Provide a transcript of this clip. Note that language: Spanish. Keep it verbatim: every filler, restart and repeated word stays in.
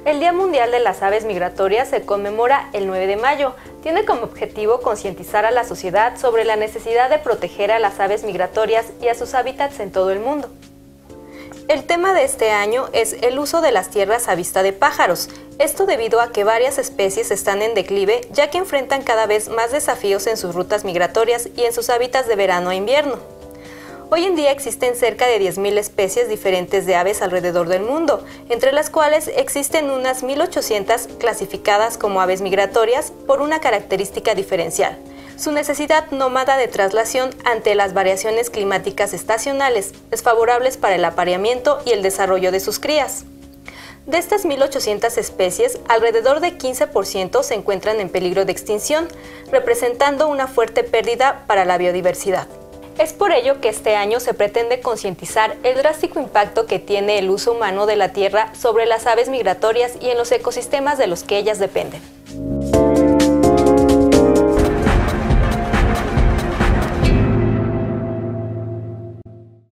El Día Mundial de las Aves Migratorias se conmemora el nueve de mayo. Tiene como objetivo concientizar a la sociedad sobre la necesidad de proteger a las aves migratorias y a sus hábitats en todo el mundo. El tema de este año es el uso de las tierras a vista de pájaros. Esto debido a que varias especies están en declive, ya que enfrentan cada vez más desafíos en sus rutas migratorias y en sus hábitats de verano a invierno. Hoy en día existen cerca de diez mil especies diferentes de aves alrededor del mundo, entre las cuales existen unas mil ochocientas clasificadas como aves migratorias por una característica diferencial: su necesidad nómada de traslación ante las variaciones climáticas estacionales, desfavorables para el apareamiento y el desarrollo de sus crías. De estas mil ochocientas especies, alrededor de quince por ciento se encuentran en peligro de extinción, representando una fuerte pérdida para la biodiversidad. Es por ello que este año se pretende concientizar el drástico impacto que tiene el uso humano de la tierra sobre las aves migratorias y en los ecosistemas de los que ellas dependen.